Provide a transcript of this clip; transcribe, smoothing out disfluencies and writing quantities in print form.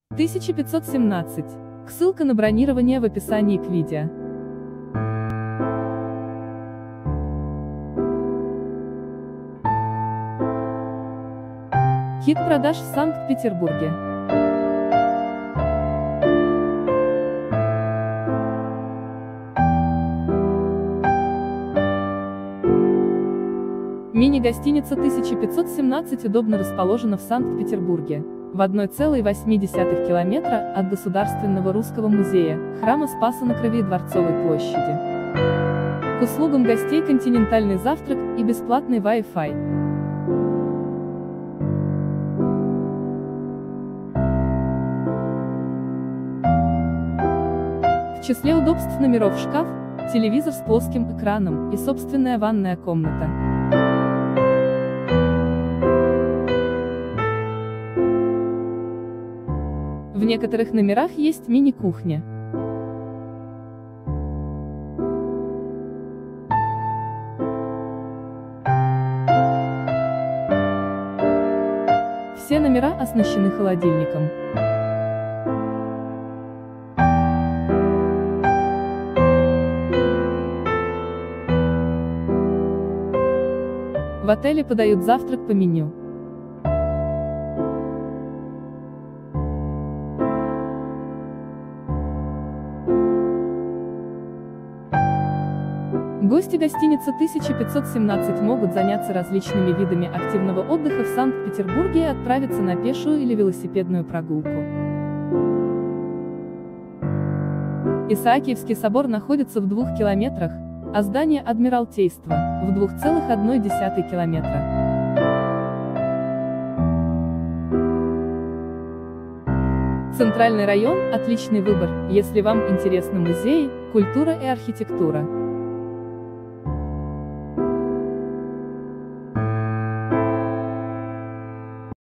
1517. Ссылка на бронирование в описании к видео. Хит продаж в Санкт-Петербурге. Мини-гостиница 1517 удобно расположена в Санкт-Петербурге, в 1,8 километра от Государственного русского музея, храма Спаса на Крови и Дворцовой площади. К услугам гостей континентальный завтрак и бесплатный Wi-Fi. В числе удобств номеров шкаф, телевизор с плоским экраном и собственная ванная комната. В некоторых номерах есть мини-кухня. Все номера оснащены холодильником. В отеле подают завтрак по меню. Гости гостиницы 1517 могут заняться различными видами активного отдыха в Санкт-Петербурге и отправиться на пешую или велосипедную прогулку. Исаакиевский собор находится в 2 километрах, а здание Адмиралтейства – в 2,1 километра. Центральный район – отличный выбор, если вам интересны музеи, культура и архитектура.